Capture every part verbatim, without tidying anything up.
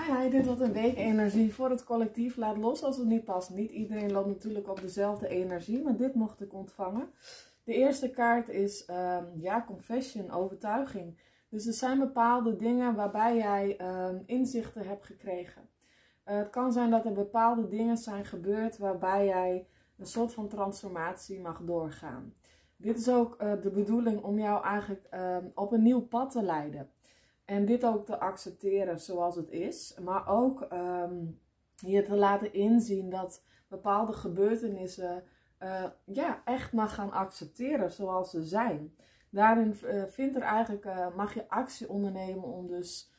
Hi, dit wordt een week energie voor het collectief. Laat los als het niet past. Niet iedereen loopt natuurlijk op dezelfde energie, maar dit mocht ik ontvangen. De eerste kaart is um, ja, confession, overtuiging. Dus er zijn bepaalde dingen waarbij jij um, inzichten hebt gekregen. Uh, het kan zijn dat er bepaalde dingen zijn gebeurd waarbij jij een soort van transformatie mag doorgaan. Dit is ook uh, de bedoeling om jou eigenlijk um, op een nieuw pad te leiden. En dit ook te accepteren zoals het is. Maar ook um, je te laten inzien dat bepaalde gebeurtenissen uh, ja, echt mag gaan accepteren zoals ze zijn. Daarin uh, vindt er eigenlijk, uh, mag je actie ondernemen om dus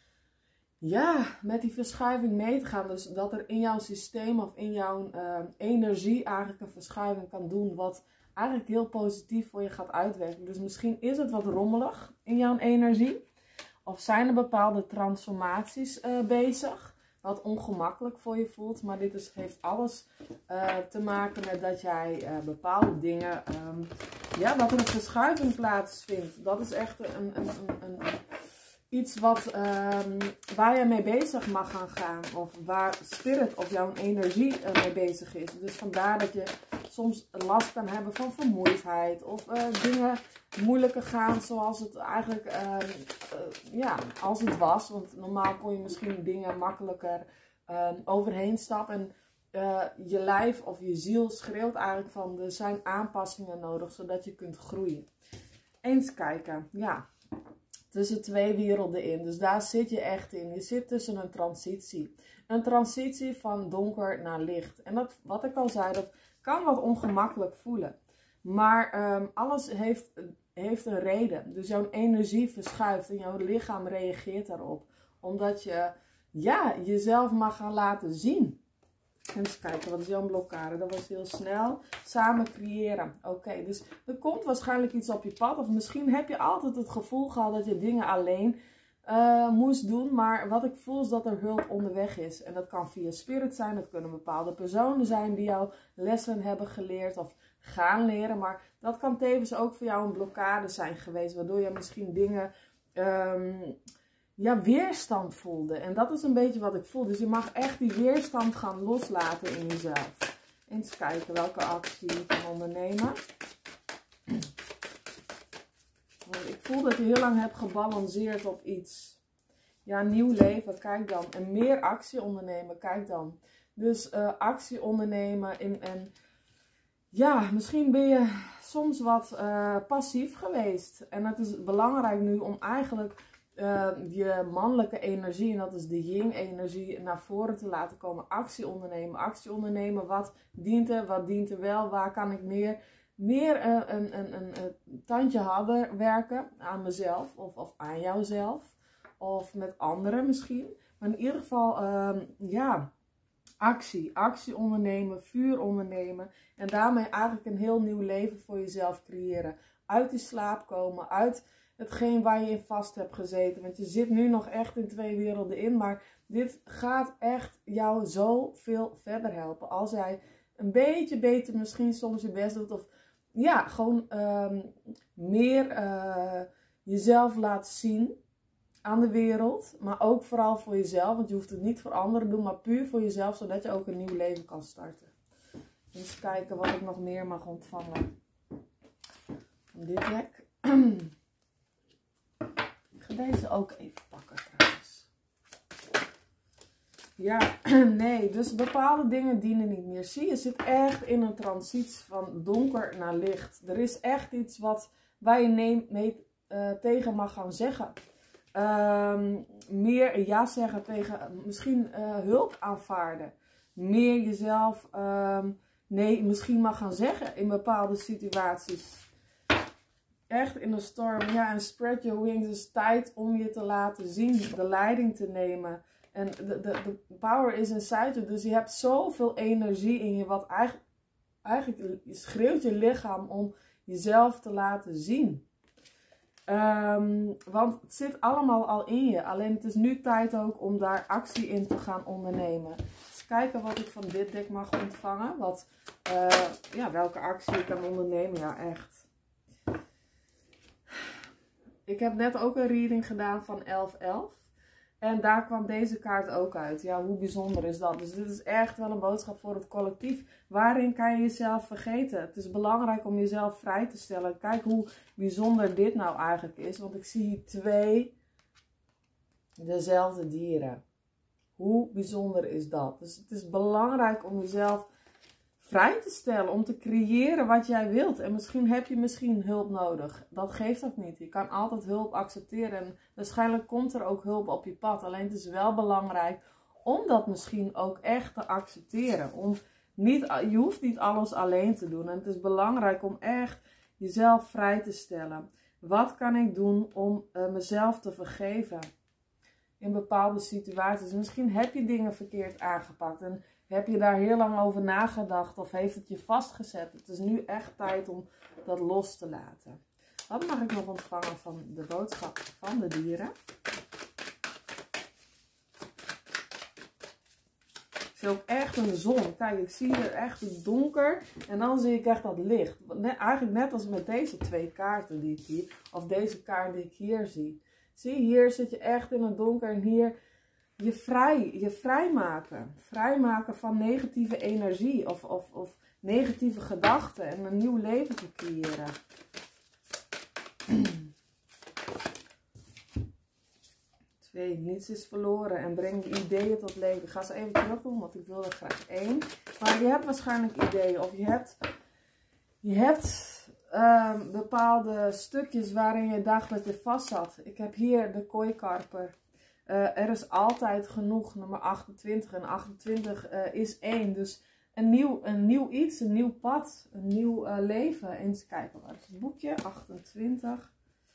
ja, met die verschuiving mee te gaan. Dus dat er in jouw systeem of in jouw uh, energie eigenlijk een verschuiving kan doen. Wat eigenlijk heel positief voor je gaat uitwerken. Dus misschien is het wat rommelig in jouw energie. Of zijn er bepaalde transformaties uh, bezig, wat ongemakkelijk voor je voelt. Maar dit is, heeft alles uh, te maken met dat jij uh, bepaalde dingen, um, ja, dat er een verschuiving plaatsvindt. Dat is echt een, een, een, een, iets wat, um, waar je mee bezig mag gaan gaan. Of waar spirit of jouw energie uh, mee bezig is. Dus vandaar dat je soms last kan hebben van vermoeidheid. Of uh, dingen moeilijker gaan zoals het eigenlijk, uh, uh, ja, als het was. Want normaal kon je misschien dingen makkelijker uh, overheen stappen. En uh, je lijf of je ziel schreeuwt eigenlijk van er zijn aanpassingen nodig zodat je kunt groeien. Eens kijken, ja. Tussen twee werelden in. Dus daar zit je echt in. Je zit tussen een transitie. Een transitie van donker naar licht. En dat, wat ik al zei, dat kan wat ongemakkelijk voelen. Maar um, alles heeft, heeft een reden. Dus jouw energie verschuift en jouw lichaam reageert daarop. Omdat je ja, jezelf mag gaan laten zien. Eens kijken, wat is jouw blokkade? Dat was heel snel. Samen creëren. Oké, okay, dus er komt waarschijnlijk iets op je pad. Of misschien heb je altijd het gevoel gehad dat je dingen alleen uh, moest doen. Maar wat ik voel is dat er hulp onderweg is. En dat kan via spirit zijn. Dat kunnen bepaalde personen zijn die jou lessen hebben geleerd of gaan leren. Maar dat kan tevens ook voor jou een blokkade zijn geweest. Waardoor je misschien dingen Um, ja, weerstand voelde. En dat is een beetje wat ik voel. Dus je mag echt die weerstand gaan loslaten in jezelf. Eens kijken welke actie je kan ondernemen. Want ik voel dat je heel lang hebt gebalanceerd op iets. Ja, nieuw leven, kijk dan. En meer actie ondernemen, kijk dan. Dus uh, actie ondernemen in, en ja, misschien ben je soms wat uh, passief geweest. En het is belangrijk nu om eigenlijk Uh, je mannelijke energie, en dat is de yin-energie, naar voren te laten komen. Actie ondernemen. Actie ondernemen. Wat dient er? Wat dient er wel? Waar kan ik meer, meer uh, een, een, een, een tandje harder werken? Aan mezelf of, of aan jouzelf. Of met anderen misschien. Maar in ieder geval, uh, ja, actie. Actie ondernemen. Vuur ondernemen. En daarmee eigenlijk een heel nieuw leven voor jezelf creëren. Uit die slaap komen. Uit hetgeen waar je in vast hebt gezeten. Want je zit nu nog echt in twee werelden in. Maar dit gaat echt jou zoveel verder helpen. Als jij een beetje beter misschien soms je best doet. Of ja, gewoon um, meer uh, jezelf laat zien aan de wereld. Maar ook vooral voor jezelf. Want je hoeft het niet voor anderen te doen. Maar puur voor jezelf. Zodat je ook een nieuw leven kan starten. Eens kijken wat ik nog meer mag ontvangen. Van dit deck. Ik ga deze ook even pakken trouwens. Ja, nee, dus bepaalde dingen dienen niet meer. Zie, je zit echt in een transitie van donker naar licht. Er is echt iets wat, waar je neem, mee, uh, tegen mag gaan zeggen. Um, meer ja zeggen tegen, misschien uh, hulp aanvaarden. Meer jezelf, um, nee, misschien mag gaan zeggen in bepaalde situaties. Echt in de storm. Ja, en spread your wings. Het is tijd om je te laten zien. De leiding te nemen. En de, de, de power is inside you. Dus je hebt zoveel energie in je. Wat eigenlijk, eigenlijk schreeuwt je lichaam om jezelf te laten zien. Um, want het zit allemaal al in je. Alleen het is nu tijd ook om daar actie in te gaan ondernemen. Dus kijken wat ik van dit deck mag ontvangen. Wat, uh, ja, welke actie ik kan ondernemen. Ja, echt. Ik heb net ook een reading gedaan van elf elf. En daar kwam deze kaart ook uit. Ja, hoe bijzonder is dat? Dus dit is echt wel een boodschap voor het collectief. Waarin kan je jezelf vergeten? Het is belangrijk om jezelf vrij te stellen. Kijk hoe bijzonder dit nou eigenlijk is. Want ik zie hier twee dezelfde dieren. Hoe bijzonder is dat? Dus het is belangrijk om jezelf vrij te stellen. Om te creëren wat jij wilt. En misschien heb je misschien hulp nodig. Dat geeft ook niet. Je kan altijd hulp accepteren. En waarschijnlijk komt er ook hulp op je pad. Alleen het is wel belangrijk om dat misschien ook echt te accepteren. Om niet, je hoeft niet alles alleen te doen. En het is belangrijk om echt jezelf vrij te stellen. Wat kan ik doen om uh, mezelf te vergeven? In bepaalde situaties. Misschien heb je dingen verkeerd aangepakt. En heb je daar heel lang over nagedacht. Of heeft het je vastgezet. Het is nu echt tijd om dat los te laten. Wat mag ik nog ontvangen van de boodschap van de dieren? Ik zie ook echt een zon. Kijk, ik zie er echt het donker. En dan zie ik echt dat licht. Net, eigenlijk net als met deze twee kaarten die ik hier. Of deze kaart die ik hier zie. Zie, hier zit je echt in het donker. En hier je vrij, je vrijmaken. Vrijmaken van negatieve energie. Of, of, of negatieve gedachten. En een nieuw leven te creëren. Twee, niets is verloren en breng je ideeën tot leven. Ik ga ze even terug doen, want ik wil er graag één. Maar je hebt waarschijnlijk ideeën. Of je hebt, je hebt um, bepaalde stukjes waarin je dacht dat je vast zat. Ik heb hier de kooikarper. Uh, er is altijd genoeg, nummer achtentwintig. En achtentwintig uh, is één. Dus een nieuw, een nieuw iets, een nieuw pad, een nieuw uh, leven. Eens kijken, waar is het boekje? achtentwintig.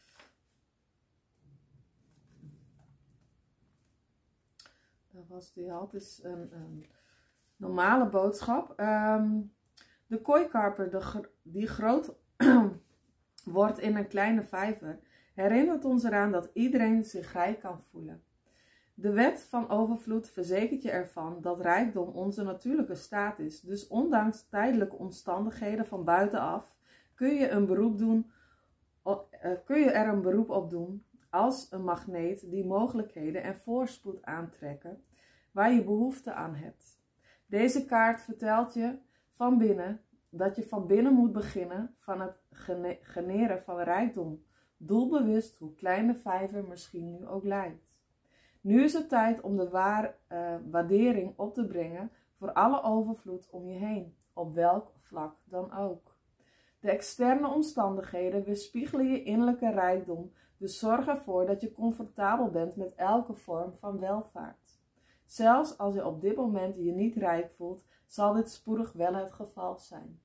Dat was die had is een, een normale boodschap. Um, de kooikarper, de, die groot wordt in een kleine vijver, herinnert ons eraan dat iedereen zich rijk kan voelen. De wet van overvloed verzekert je ervan dat rijkdom onze natuurlijke staat is. Dus ondanks tijdelijke omstandigheden van buitenaf kun je, een beroep doen, uh, kun je er een beroep op doen als een magneet die mogelijkheden en voorspoed aantrekken waar je behoefte aan hebt. Deze kaart vertelt je van binnen dat je van binnen moet beginnen van het gene generen van rijkdom. Doelbewust, hoe klein de vijver misschien nu ook lijkt. Nu is het tijd om de waar, uh, waardering op te brengen voor alle overvloed om je heen, op welk vlak dan ook. De externe omstandigheden weerspiegelen je innerlijke rijkdom, dus zorg ervoor dat je comfortabel bent met elke vorm van welvaart. Zelfs als je op dit moment je niet rijk voelt, zal dit spoedig wel het geval zijn.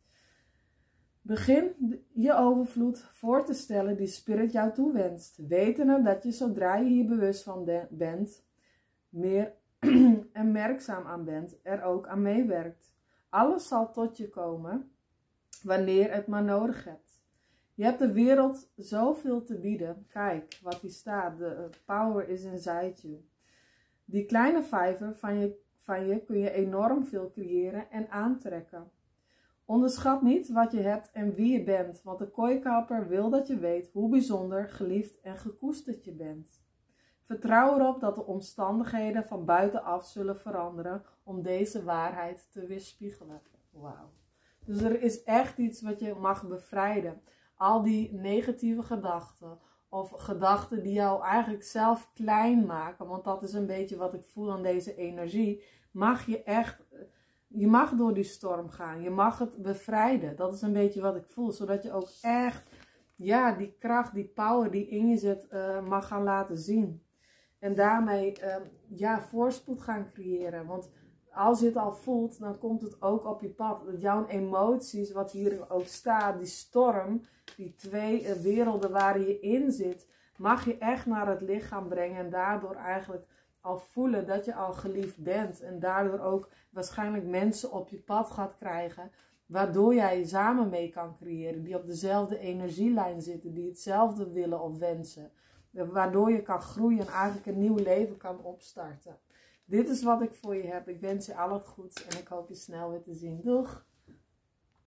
Begin je overvloed voor te stellen die Spirit jou toewenst, wetende dat je zodra je hier bewust van bent, meer en merkzaam aan bent, er ook aan meewerkt. Alles zal tot je komen wanneer het maar nodig hebt. Je hebt de wereld zoveel te bieden. Kijk wat hier staat, de power is inside you. Die kleine vijver van je, van je kun je enorm veel creëren en aantrekken. Onderschat niet wat je hebt en wie je bent, want de kooikarper wil dat je weet hoe bijzonder, geliefd en gekoesterd je bent. Vertrouw erop dat de omstandigheden van buitenaf zullen veranderen om deze waarheid te weerspiegelen. Wauw. Dus er is echt iets wat je mag bevrijden. Al die negatieve gedachten of gedachten die jou eigenlijk zelf klein maken, want dat is een beetje wat ik voel aan deze energie, mag je echt... Je mag door die storm gaan. Je mag het bevrijden. Dat is een beetje wat ik voel. Zodat je ook echt, ja, die kracht, die power die in je zit, uh, mag gaan laten zien. En daarmee, uh, ja, voorspoed gaan creëren. Want als je het al voelt, dan komt het ook op je pad. Dat jouw emoties, wat hier ook staat, die storm, die twee uh, werelden waar je in zit, mag je echt naar het licht gaan brengen. En daardoor eigenlijk al voelen dat je al geliefd bent. En daardoor ook waarschijnlijk mensen op je pad gaat krijgen. Waardoor jij samen mee kan creëren. Die op dezelfde energielijn zitten. Die hetzelfde willen of wensen. Waardoor je kan groeien en eigenlijk een nieuw leven kan opstarten. Dit is wat ik voor je heb. Ik wens je al het goeds. En ik hoop je snel weer te zien. Doeg!